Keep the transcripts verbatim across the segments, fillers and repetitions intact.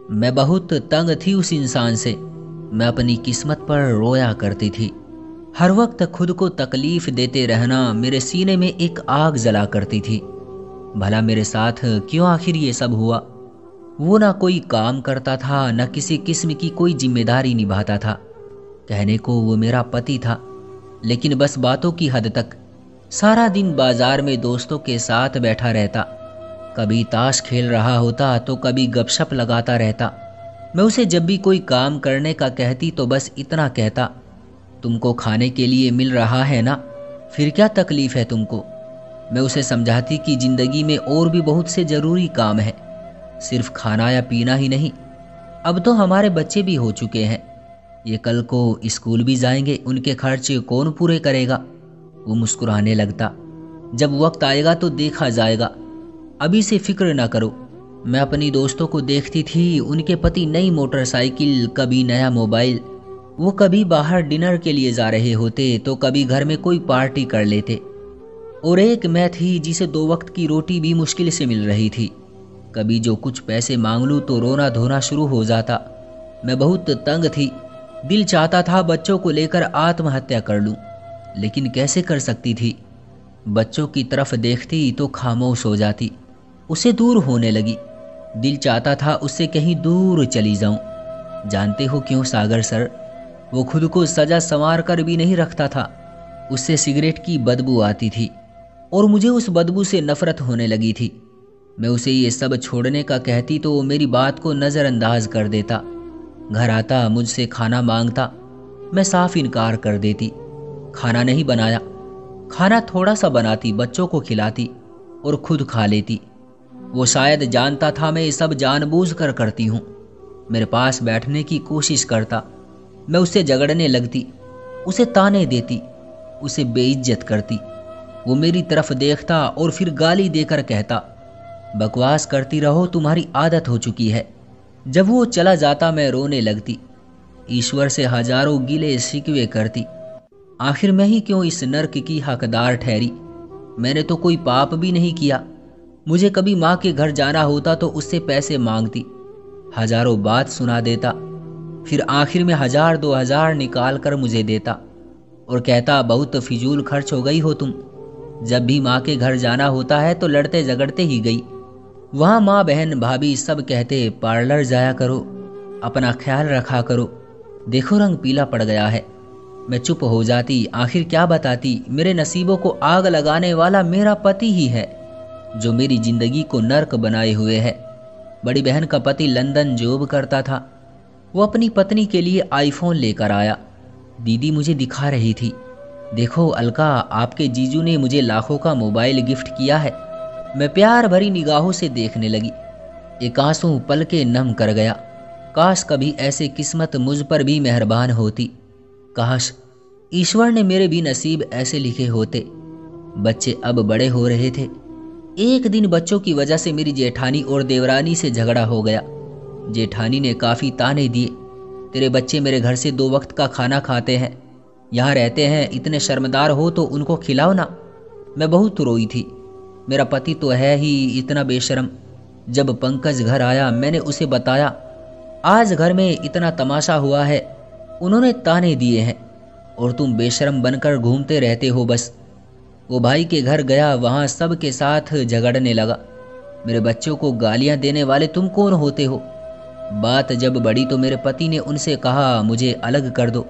मैं बहुत तंग थी उस इंसान से। मैं अपनी किस्मत पर रोया करती थी। हर वक्त खुद को तकलीफ देते रहना मेरे सीने में एक आग जला करती थी। भला मेरे साथ क्यों आखिर ये सब हुआ? वो ना कोई काम करता था, न किसी किस्म की कोई जिम्मेदारी निभाता था। कहने को वो मेरा पति था, लेकिन बस बातों की हद तक। सारा दिन बाजार में दोस्तों के साथ बैठा रहता, कभी ताश खेल रहा होता तो कभी गपशप लगाता रहता। मैं उसे जब भी कोई काम करने का कहती तो बस इतना कहता, तुमको खाने के लिए मिल रहा है ना, फिर क्या तकलीफ है तुमको। मैं उसे समझाती कि ज़िंदगी में और भी बहुत से ज़रूरी काम है, सिर्फ खाना या पीना ही नहीं। अब तो हमारे बच्चे भी हो चुके हैं, ये कल को स्कूल भी जाएंगे, उनके खर्च कौन पूरे करेगा। वो मुस्कुराने लगता, जब वक्त आएगा तो देखा जाएगा, अभी से फिक्र ना करो। मैं अपनी दोस्तों को देखती थी, उनके पति नई मोटरसाइकिल, कभी नया मोबाइल। वो कभी बाहर डिनर के लिए जा रहे होते तो कभी घर में कोई पार्टी कर लेते। और एक मैं थी जिसे दो वक्त की रोटी भी मुश्किल से मिल रही थी। कभी जो कुछ पैसे मांग लूँ तो रोना धोना शुरू हो जाता। मैं बहुत तंग थी, दिल चाहता था बच्चों को लेकर आत्महत्या कर लूँ, लेकिन कैसे कर सकती थी। बच्चों की तरफ देखती तो खामोश हो जाती, उसे दूर होने लगी। दिल चाहता था उससे कहीं दूर चली जाऊं। जानते हो क्यों सागर सर? वो खुद को सजा संवार कर भी नहीं रखता था। उससे सिगरेट की बदबू आती थी और मुझे उस बदबू से नफरत होने लगी थी। मैं उसे ये सब छोड़ने का कहती तो वो मेरी बात को नज़रअंदाज कर देता। घर आता, मुझसे खाना मांगता, मैं साफ इनकार कर देती। खाना नहीं बनाया, खाना थोड़ा सा बनाती, बच्चों को खिलाती और खुद खा लेती। वो शायद जानता था मैं ये सब जानबूझ कर करती हूँ। मेरे पास बैठने की कोशिश करता, मैं उससे झगड़ने लगती, उसे ताने देती, उसे बेइज्जत करती। वो मेरी तरफ देखता और फिर गाली देकर कहता, बकवास करती रहो, तुम्हारी आदत हो चुकी है। जब वो चला जाता मैं रोने लगती, ईश्वर से हजारों गिले शिकवे करती। आखिर मैं ही क्यों इस नर्क की हकदार ठहरी? मैंने तो कोई पाप भी नहीं किया। मुझे कभी माँ के घर जाना होता तो उससे पैसे मांगती, हजारों बात सुना देता, फिर आखिर में हजार दो हजार निकाल कर मुझे देता और कहता, बहुत फिजूल खर्च हो गई हो तुम। जब भी माँ के घर जाना होता है तो लड़ते झगड़ते ही गई। वहाँ माँ बहन भाभी सब कहते, पार्लर जाया करो, अपना ख्याल रखा करो, देखो रंग पीला पड़ गया है। मैं चुप हो जाती, आखिर क्या बताती। मेरे नसीबों को आग लगाने वाला मेरा पति ही है, जो मेरी जिंदगी को नर्क बनाए हुए है। बड़ी बहन का पति लंदन जॉब करता था, वो अपनी पत्नी के लिए आईफोन लेकर आया। दीदी मुझे दिखा रही थी, देखो अलका, आपके जीजू ने मुझे लाखों का मोबाइल गिफ्ट किया है। मैं प्यार भरी निगाहों से देखने लगी, एक आंसू पल के नम कर गया। काश कभी ऐसे किस्मत मुझ पर भी मेहरबान होती। काश ईश्वर ने मेरे भी नसीब ऐसे लिखे होते। बच्चे अब बड़े हो रहे थे। एक दिन बच्चों की वजह से मेरी जेठानी और देवरानी से झगड़ा हो गया। जेठानी ने काफ़ी ताने दिए, तेरे बच्चे मेरे घर से दो वक्त का खाना खाते हैं, यहाँ रहते हैं, इतने शर्मदार हो तो उनको खिलाओ ना। मैं बहुत रोई थी, मेरा पति तो है ही इतना बेशरम। जब पंकज घर आया मैंने उसे बताया, आज घर में इतना तमाशा हुआ है, उन्होंने ताने दिए हैं और तुम बेशरम बनकर घूमते रहते हो बस। वो भाई के घर गया, वहाँ सब के साथ झगड़ने लगा। मेरे बच्चों को गालियाँ देने वाले तुम कौन होते हो? बात जब बढ़ी तो मेरे पति ने उनसे कहा, मुझे अलग कर दो।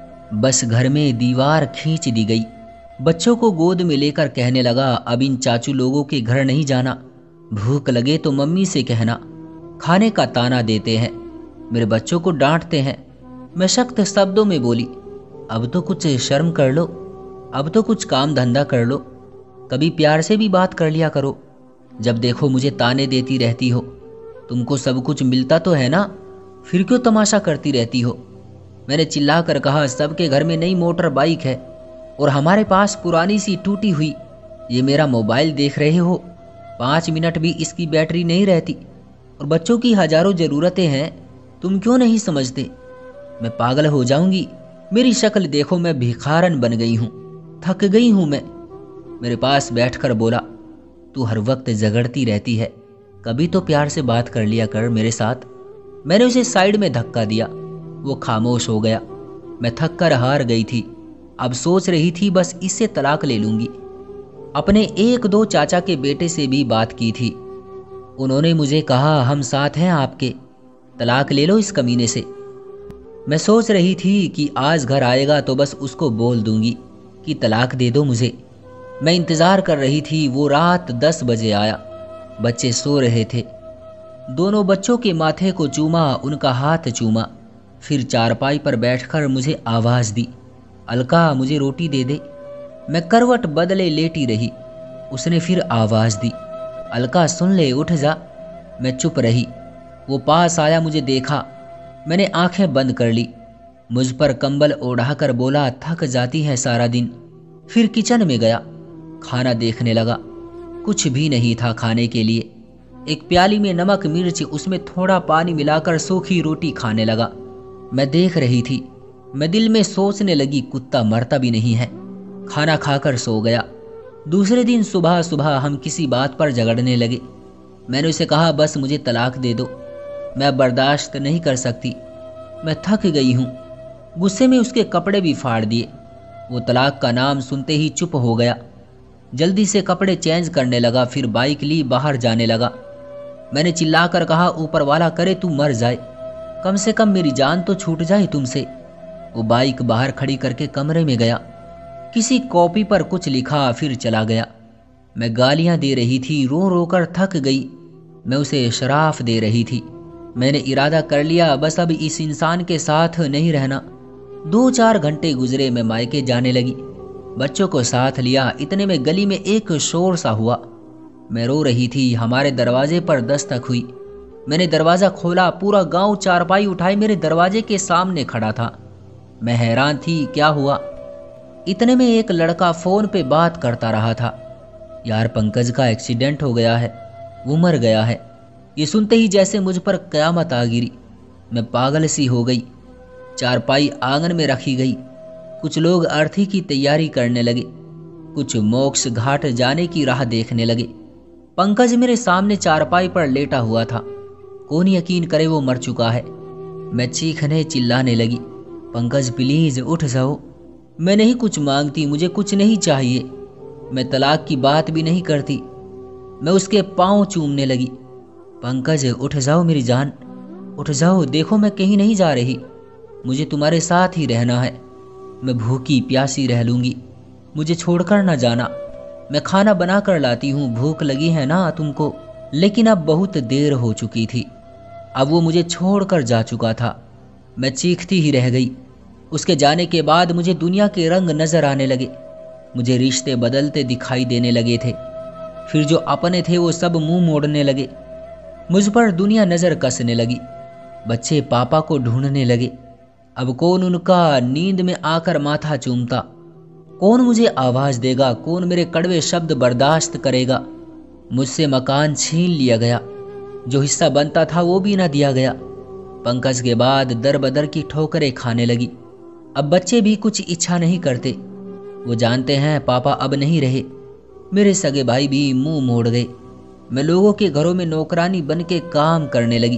बस घर में दीवार खींच दी गई। बच्चों को गोद में लेकर कहने लगा, अब इन चाचू लोगों के घर नहीं जाना, भूख लगे तो मम्मी से कहना, खाने का ताना देते हैं, मेरे बच्चों को डांटते हैं। मैं सख्त शब्दों में बोली, अब तो कुछ शर्म कर लो, अब तो कुछ काम धंधा कर लो, कभी प्यार से भी बात कर लिया करो। जब देखो मुझे ताने देती रहती हो, तुमको सब कुछ मिलता तो है ना, फिर क्यों तमाशा करती रहती हो? मैंने चिल्ला कर कहा, सबके घर में नई मोटर बाइक है और हमारे पास पुरानी सी टूटी हुई। ये मेरा मोबाइल देख रहे हो, पाँच मिनट भी इसकी बैटरी नहीं रहती और बच्चों की हजारों ज़रूरतें हैं, तुम क्यों नहीं समझते? मैं पागल हो जाऊंगी, मेरी शक्ल देखो, मैं भिखारन बन गई हूँ, थक गई हूँ मैं। मेरे पास बैठकर बोला, तू हर वक्त झगड़ती रहती है, कभी तो प्यार से बात कर लिया कर मेरे साथ। मैंने उसे साइड में धक्का दिया। वो खामोश हो गया। मैं थक कर हार गई थी। अब सोच रही थी बस इससे तलाक ले लूंगी। अपने एक दो चाचा के बेटे से भी बात की थी। उन्होंने मुझे कहा, हम साथ हैं आपके, तलाक ले लो इस कमीने से। मैं सोच रही थी कि आज घर आएगा तो बस उसको बोल दूंगी कि तलाक दे दो मुझे। मैं इंतज़ार कर रही थी। वो रात दस बजे आया। बच्चे सो रहे थे। दोनों बच्चों के माथे को चूमा, उनका हाथ चूमा, फिर चारपाई पर बैठकर मुझे आवाज़ दी, अलका मुझे रोटी दे दे। मैं करवट बदले लेटी रही। उसने फिर आवाज़ दी, अलका सुन ले, उठ जा। मैं चुप रही। वो पास आया, मुझे देखा। मैंने आंखें बंद कर ली। मुझ पर कंबल ओढ़ाकर बोला, थक जाती है सारा दिन। फिर किचन में गया। खाना देखने लगा। कुछ भी नहीं था खाने के लिए। एक प्याली में नमक मिर्च, उसमें थोड़ा पानी मिलाकर सूखी रोटी खाने लगा। मैं देख रही थी। मैं दिल में सोचने लगी, कुत्ता मरता भी नहीं है। खाना खाकर सो गया। दूसरे दिन सुबह सुबह हम किसी बात पर झगड़ने लगे। मैंने उसे कहा, बस मुझे तलाक दे दो, मैं बर्दाश्त नहीं कर सकती, मैं थक गई हूँ। गुस्से में उसके कपड़े भी फाड़ दिए। वो तलाक का नाम सुनते ही चुप हो गया। जल्दी से कपड़े चेंज करने लगा, फिर बाइक ली, बाहर जाने लगा। मैंने चिल्लाकर कहा, ऊपर वाला करे तू मर जाए, कम से कम मेरी जान तो छूट जाए तुमसे। वो बाइक बाहर खड़ी करके कमरे में गया। किसी कॉपी पर कुछ लिखा, फिर चला गया। मैं गालियां दे रही थी, रो रो कर थक गई। मैं उसे शराफ दे रही थी। मैंने इरादा कर लिया, बस अब इस इंसान के साथ नहीं रहना। दो चार घंटे गुजरे। मैं मायके जाने लगी। बच्चों को साथ लिया। इतने में गली में एक शोर सा हुआ। मैं रो रही थी। हमारे दरवाजे पर दस्तक हुई। मैंने दरवाज़ा खोला। पूरा गांव चारपाई उठाए मेरे दरवाजे के सामने खड़ा था। मैं हैरान थी, क्या हुआ? इतने में एक लड़का फ़ोन पे बात करता रहा था, यार पंकज का एक्सीडेंट हो गया है, वो मर गया है। ये सुनते ही जैसे मुझ पर क़यामत आ गिरी। मैं पागल सी हो गई। चारपाई आंगन में रखी गई। कुछ लोग अर्थी की तैयारी करने लगे। कुछ मोक्ष घाट जाने की राह देखने लगे। पंकज मेरे सामने चारपाई पर लेटा हुआ था। कौन यकीन करे वो मर चुका है। मैं चीखने चिल्लाने लगी, पंकज प्लीज उठ जाओ, मैं नहीं कुछ मांगती, मुझे कुछ नहीं चाहिए, मैं तलाक की बात भी नहीं करती। मैं उसके पांव चूमने लगी। पंकज उठ जाओ मेरी जान, उठ जाओ, देखो मैं कहीं नहीं जा रही, मुझे तुम्हारे साथ ही रहना है। मैं भूखी प्यासी रह लूंगी, मुझे छोड़कर ना जाना। मैं खाना बना कर लाती हूँ, भूख लगी है ना तुमको। लेकिन अब बहुत देर हो चुकी थी। अब वो मुझे छोड़कर जा चुका था। मैं चीखती ही रह गई। उसके जाने के बाद मुझे दुनिया के रंग नजर आने लगे। मुझे रिश्ते बदलते दिखाई देने लगे थे। फिर जो अपने थे वो सब मुंह मोड़ने लगे। मुझ पर दुनिया नजर कसने लगी। बच्चे पापा को ढूंढने लगे। अब कौन उनका नींद में आकर माथा चूमता, कौन मुझे आवाज देगा, कौन मेरे कड़वे शब्द बर्दाश्त करेगा। मुझसे मकान छीन लिया गया, जो हिस्सा बनता था वो भी ना दिया गया। पंकज के बाद दर बदर की ठोकरें खाने लगी। अब बच्चे भी कुछ इच्छा नहीं करते। वो जानते हैं पापा अब नहीं रहे। मेरे सगे भाई भी मुंह मोड़ गए। मैं लोगों के घरों में नौकरानी बन के काम करने लगी।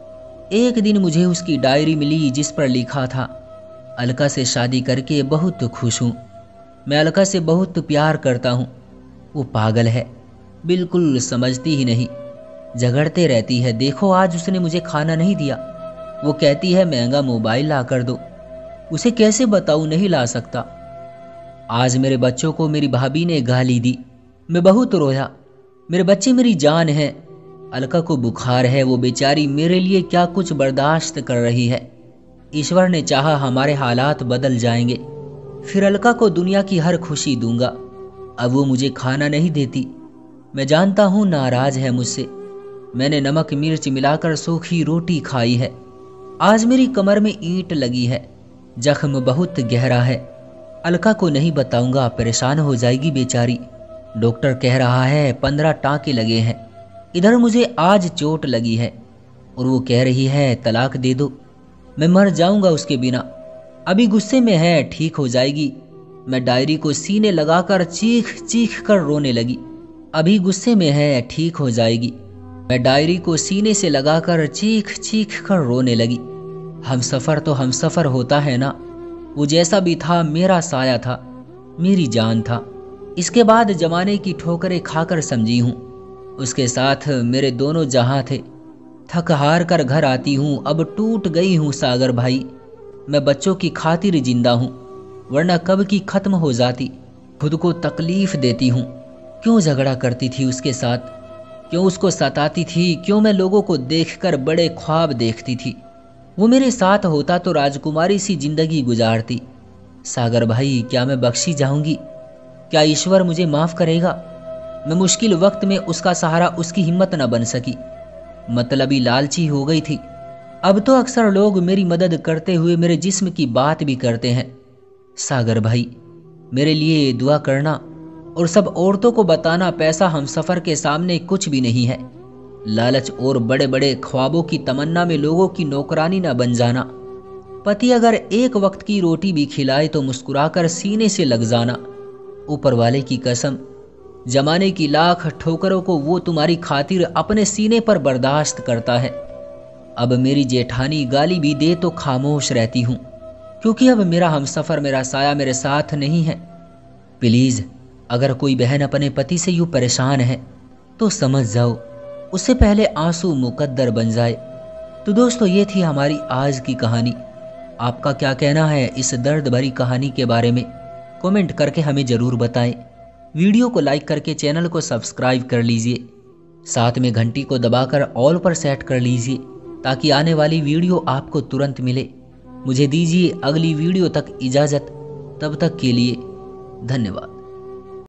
एक दिन मुझे उसकी डायरी मिली जिस पर लिखा था, अलका से शादी करके बहुत खुश हूँ, मैं अलका से बहुत प्यार करता हूँ। वो पागल है, बिल्कुल समझती ही नहीं, झगड़ते रहती है। देखो आज उसने मुझे खाना नहीं दिया, वो कहती है महंगा मोबाइल ला कर दो, उसे कैसे बताऊं नहीं ला सकता। आज मेरे बच्चों को मेरी भाभी ने गाली दी, मैं बहुत रोया। मेरे बच्चे मेरी जान है। अलका को बुखार है, वो बेचारी मेरे लिए क्या कुछ बर्दाश्त कर रही है। ईश्वर ने चाहा हमारे हालात बदल जाएंगे, फिर अलका को दुनिया की हर खुशी दूंगा। अब वो मुझे खाना नहीं देती, मैं जानता हूँ नाराज है मुझसे। मैंने नमक मिर्च मिलाकर सूखी रोटी खाई है। आज मेरी कमर में ईंट लगी है, जख्म बहुत गहरा है। अलका को नहीं बताऊंगा, परेशान हो जाएगी बेचारी। डॉक्टर कह रहा है पंद्रह टाँके लगे हैं। इधर मुझे आज चोट लगी है और वो कह रही है तलाक दे दो, मैं मर जाऊंगा उसके बिना। अभी गुस्से में है, ठीक हो जाएगी। मैं डायरी को सीने लगाकर चीख चीख कर रोने लगी। अभी गुस्से में है, ठीक हो जाएगी। मैं डायरी को सीने से लगाकर चीख चीख कर रोने लगी। हमसफर तो हमसफर होता है ना, वो जैसा भी था मेरा साया था, मेरी जान था। इसके बाद जमाने की ठोकरें खाकर समझी हूँ, उसके साथ मेरे दोनों जहां थे। थक हार कर घर आती हूँ, अब टूट गई हूँ सागर भाई। मैं बच्चों की खातिर जिंदा हूँ, वरना कब की खत्म हो जाती। खुद को तकलीफ देती हूँ, क्यों झगड़ा करती थी उसके साथ, क्यों उसको सताती थी, क्यों मैं लोगों को देखकर बड़े ख्वाब देखती थी। वो मेरे साथ होता तो राजकुमारी सी जिंदगी गुजारती। सागर भाई, क्या मैं बख्शी जाऊंगी? क्या ईश्वर मुझे माफ करेगा? मैं मुश्किल वक्त में उसका सहारा, उसकी हिम्मत न बन सकी। मतलबी लालची हो गई थी। अब तो अक्सर लोग मेरी मदद करते हुए मेरे जिस्म की बात भी करते हैं। सागर भाई, मेरे लिए दुआ करना और सब औरतों को बताना, पैसा हमसफर के सामने कुछ भी नहीं है। लालच और बड़े बड़े ख्वाबों की तमन्ना में लोगों की नौकरानी न बन जाना। पति अगर एक वक्त की रोटी भी खिलाए तो मुस्कुराकर सीने से लग जाना। ऊपर वाले की कसम, जमाने की लाख ठोकरों को वो तुम्हारी खातिर अपने सीने पर बर्दाश्त करता है। अब मेरी जेठानी गाली भी दे तो खामोश रहती हूँ, क्योंकि अब मेरा हमसफर, मेरा साया मेरे साथ नहीं है। प्लीज, अगर कोई बहन अपने पति से यूं परेशान है तो समझ जाओ, उससे पहले आंसू मुकद्दर बन जाए। तो दोस्तों, ये थी हमारी आज की कहानी। आपका क्या कहना है इस दर्द भरी कहानी के बारे में? कमेंट करके हमें जरूर बताएं। वीडियो को लाइक करके चैनल को सब्सक्राइब कर लीजिए, साथ में घंटी को दबाकर ऑल पर सेट कर लीजिए, ताकि आने वाली वीडियो आपको तुरंत मिले। मुझे दीजिए अगली वीडियो तक इजाज़त, तब तक के लिए धन्यवाद।